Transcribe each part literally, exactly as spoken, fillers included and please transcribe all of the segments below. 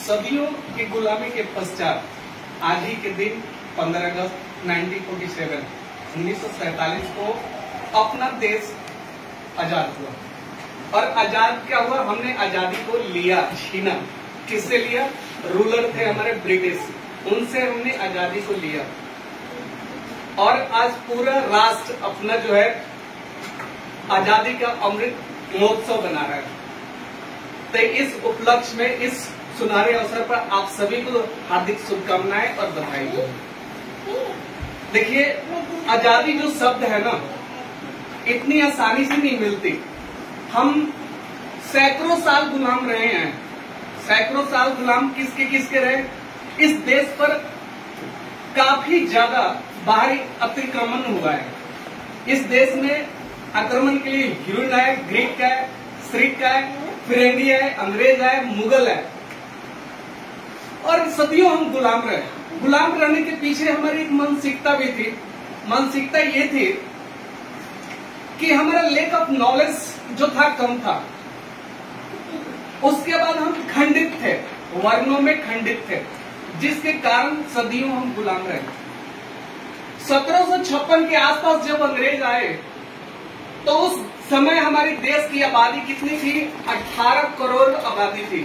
सदियों की गुलामी के पश्चात आज ही के दिन पंद्रह अगस्त उन्नीस सौ सैतालीस को अपना देश आजाद हुआ। और आजाद क्या हुआ, हमने आजादी को लिया, छीना। किससे लिया? रूलर थे हमारे ब्रिटिश, उनसे हमने आजादी को लिया। और आज पूरा राष्ट्र अपना जो है आजादी का अमृत महोत्सव बना रहा है। तो इस उपलक्ष्य में, इस सुनहरे अवसर पर आप सभी को हार्दिक शुभकामनाएं और बधाई हो। देखिए, आजादी जो शब्द है ना, इतनी आसानी से नहीं मिलती। हम सैकड़ों साल गुलाम रहे हैं। सैकड़ों साल गुलाम किसके किसके रहे? इस देश पर काफी ज्यादा बाहरी अतिक्रमण हुआ है। इस देश में आक्रमण के लिए यूरोप है, ग्रीक का है, श्रीक का है, फिरेंगी है, अंग्रेज है, मुगल है, और सदियों हम गुलाम रहे। गुलाम रहने के पीछे हमारी एक मानसिकता भी थी। मानसिकता ये थी कि हमारा लेक ऑफ नॉलेज जो था कम था। उसके बाद हम खंडित थे, वर्णों में खंडित थे, जिसके कारण सदियों हम गुलाम रहे। सत्रह सौ छप्पन के आसपास जब अंग्रेज आए तो उस समय हमारे देश की आबादी कितनी थी? अठारह करोड़ आबादी थी।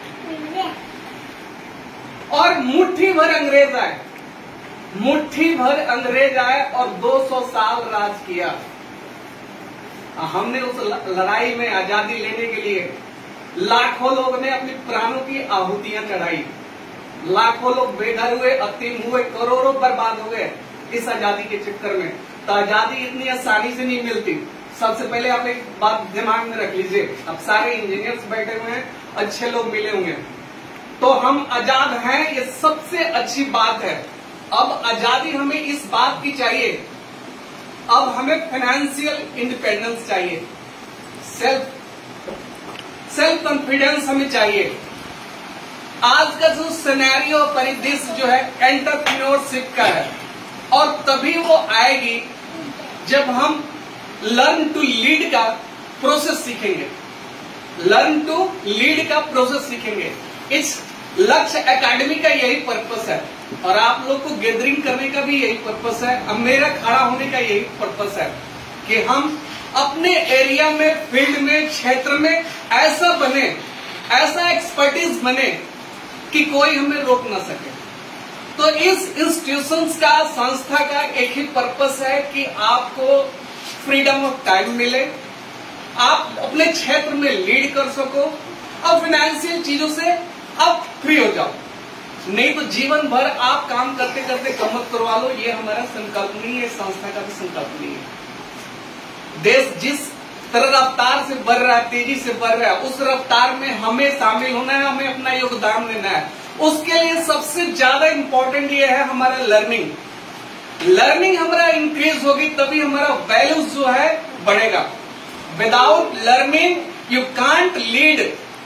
और मुट्ठी भर अंग्रेज आए, मुट्ठी भर अंग्रेज आए और दो सौ साल राज किया। हमने उस लड़ाई में आजादी लेने के लिए लाखों लोगों ने अपने प्राणों की आहुतियां चढ़ाई। लाखों लोग बेघर हुए, अतीम हुए, करोड़ों बर्बाद हुए इस आजादी के चक्कर में। तो आजादी इतनी आसानी से नहीं मिलती। सबसे पहले आप एक बात दिमाग में रख लीजिए, अब सारे इंजीनियर्स बैठे हुए हैं, अच्छे लोग मिले होंगे, तो हम आजाद हैं, ये सबसे अच्छी बात है। अब आजादी हमें इस बात की चाहिए, अब हमें फाइनेंशियल इंडिपेंडेंस चाहिए, सेल्फ सेल्फ कॉन्फिडेंस हमें चाहिए। आज का जो सिनेरियो परिदृश्य जो है एंटरप्रेन्योरशिप का है, और तभी वो आएगी जब हम लर्न टू लीड का प्रोसेस सीखेंगे। लर्न टू लीड का प्रोसेस सीखेंगे। इस लक्ष्य एकेडमी का यही पर्पस है, और आप लोग को गैदरिंग करने का भी यही पर्पस है, अब मेरा खड़ा होने का यही पर्पस है कि हम अपने एरिया में, फील्ड में, क्षेत्र में ऐसा बने, ऐसा एक्सपर्टीज बने कि कोई हमें रोक ना सके। तो इस इंस्टीट्यूशंस का, संस्था का एक ही पर्पस है कि आपको फ्रीडम ऑफ टाइम मिले, आप अपने क्षेत्र में लीड कर सको, और फाइनेंशियल चीजों से आप फ्री हो जाओ। नहीं तो जीवन भर आप काम करते करते कमत करवा लो, ये हमारा संकल्प नहीं है, संस्था का भी संकल्प नहीं है। देश जिस तरह रफ्तार से बढ़ रहा है, तेजी से बढ़ रहा है, उस रफ्तार में हमें शामिल होना है, हमें अपना योगदान देना है। उसके लिए सबसे ज्यादा इंपॉर्टेंट ये है हमारा लर्निंग। लर्निंग हमारा इंक्रीज होगी तभी हमारा वैल्यूज जो है बढ़ेगा। Without learning you can't lead,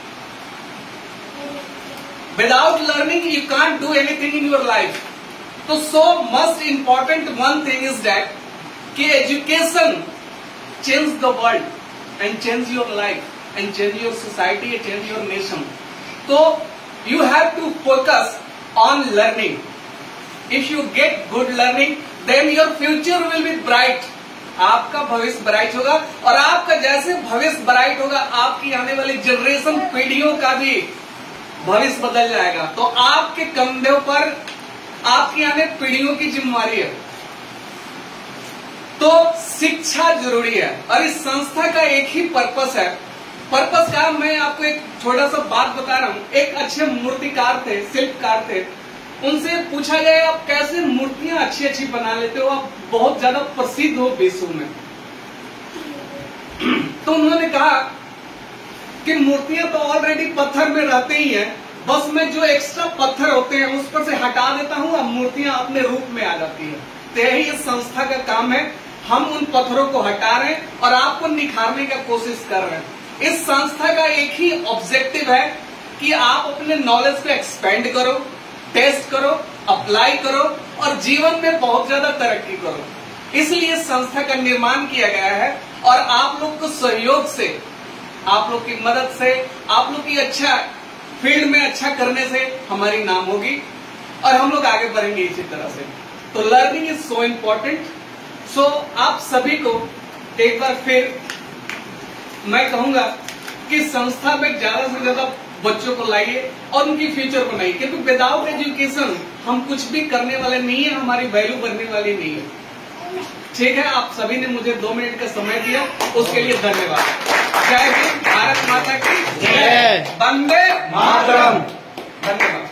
without learning you can't do anything in your life. तो so must important one thing is that कि education change the world and change your life and change your society and change your nation. तो you have to focus on learning. If you get good learning, then your future will be bright. आपका भविष्य bright होगा, और आपका जैसे भविष्य bright होगा, आपकी आने वाली जनरेशन, पीढ़ियों का भी भविष्य बदल जाएगा। तो आपके कंधों पर आपकी आने पीढ़ियों की जिम्मेवारी है। तो शिक्षा जरूरी है, और इस संस्था का एक ही पर्पस है। पर्पस का मैं आपको एक छोटा सा बात बता रहा हूँ। एक अच्छे मूर्तिकार थे, शिल्पकार थे, उनसे पूछा गया आप कैसे मूर्तियां अच्छी अच्छी बना लेते हो, आप बहुत ज्यादा प्रसिद्ध हो विश्व में। तो उन्होंने कहा कि मूर्तियां तो ऑलरेडी पत्थर में रहते ही हैं, बस मैं जो एक्स्ट्रा पत्थर होते हैं उस पर से हटा देता हूँ, अब मूर्तियां अपने रूप में आ जाती है। तो यही इस संस्था का काम है, हम उन पत्थरों को हटा रहे हैं और आपको निखारने का कोशिश कर रहे हैं। इस संस्था का एक ही ऑब्जेक्टिव है कि आप अपने नॉलेज को एक्सपेंड करो, टेस्ट करो, अप्लाई करो, और जीवन में बहुत ज्यादा तरक्की करो। इसलिए संस्था का निर्माण किया गया है, और आप लोग को सहयोग से, आप लोग की मदद से, आप लोग की अच्छा फील्ड में अच्छा करने से हमारी नाम होगी और हम लोग आगे बढ़ेंगे इसी तरह से। तो learning is so important. So आप सभी को एक बार फिर मैं कहूंगा कि संस्था में ज्यादा से ज्यादा बच्चों को लाइए और उनकी फ्यूचर बनाइए, क्योंकि विदाउट एजुकेशन हम कुछ भी करने वाले नहीं है, हमारी वैल्यू बढ़ने वाली नहीं है। ठीक है, आप सभी ने मुझे दो मिनट का समय दिया, उसके लिए धन्यवाद। जय हिंद, भारत माता की जय, वंदे मातरम। धन्यवाद।